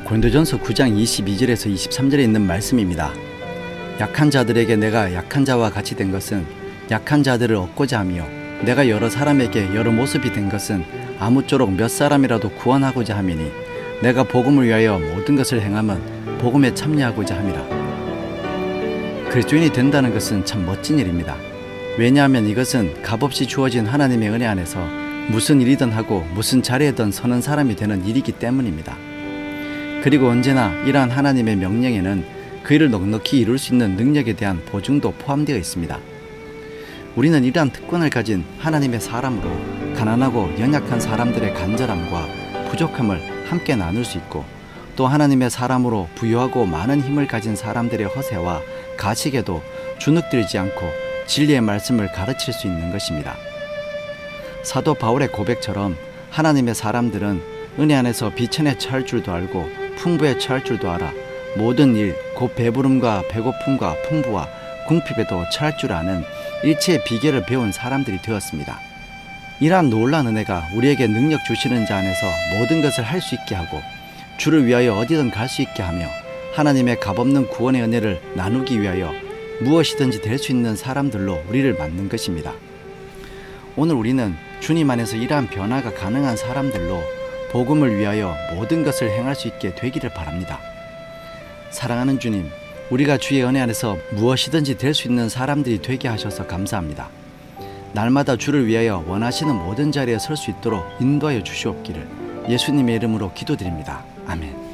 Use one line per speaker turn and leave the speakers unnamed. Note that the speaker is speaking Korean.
고린도전서 9장 22절에서 23절에 있는 말씀입니다. 약한 자들에게 내가 약한 자와 같이 된 것은 약한 자들을 얻고자 하며, 내가 여러 사람에게 여러 모습이 된 것은 아무쪼록 몇 사람이라도 구원하고자 함이니, 내가 복음을 위하여 모든 것을 행함은 복음에 참여하고자 함이라. 그리스도인이 된다는 것은 참 멋진 일입니다. 왜냐하면 이것은 값없이 주어진 하나님의 은혜 안에서 무슨 일이든 하고 무슨 자리에든 서는 사람이 되는 일이기 때문입니다. 그리고 언제나 이러한 하나님의 명령에는 그 일을 넉넉히 이룰 수 있는 능력에 대한 보증도 포함되어 있습니다. 우리는 이러한 특권을 가진 하나님의 사람으로 가난하고 연약한 사람들의 간절함과 부족함을 함께 나눌 수 있고, 또 하나님의 사람으로 부유하고 많은 힘을 가진 사람들의 허세와 가식에도 주눅들지 않고 진리의 말씀을 가르칠 수 있는 것입니다. 사도 바울의 고백처럼 하나님의 사람들은 은혜 안에서 비천에 처할 줄도 알고 풍부에 처할 줄도 알아 모든 일, 곧 배부름과 배고픔과 풍부와 궁핍에도 처할 줄 아는 일체의 비결을 배운 사람들이 되었습니다. 이러한 놀라운 은혜가 우리에게 능력 주시는 자 안에서 모든 것을 할 수 있게 하고, 주를 위하여 어디든 갈 수 있게 하며, 하나님의 값없는 구원의 은혜를 나누기 위하여 무엇이든지 될 수 있는 사람들로 우리를 만든 것입니다. 오늘 우리는 주님 안에서 이러한 변화가 가능한 사람들로 복음을 위하여 모든 것을 행할 수 있게 되기를 바랍니다. 사랑하는 주님, 우리가 주의 은혜 안에서 무엇이든지 될 수 있는 사람들이 되게 하셔서 감사합니다. 날마다 주를 위하여 원하시는 모든 자리에 설 수 있도록 인도하여 주시옵기를 예수님의 이름으로 기도드립니다. 아멘.